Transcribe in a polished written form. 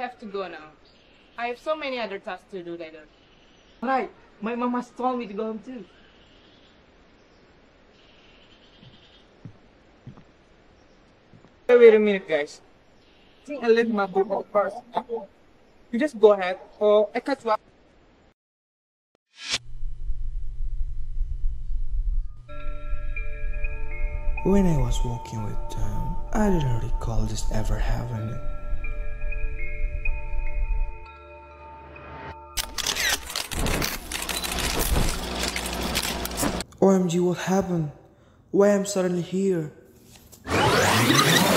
have to go now. I have so many other tasks to do later. Right, my mom has told me to go home too. Wait a minute, guys. I think I left my book first. You just go ahead, or I cut you off. When I was walking with them, I didn't recall this ever happening. OMG, what happened? Why am I suddenly here?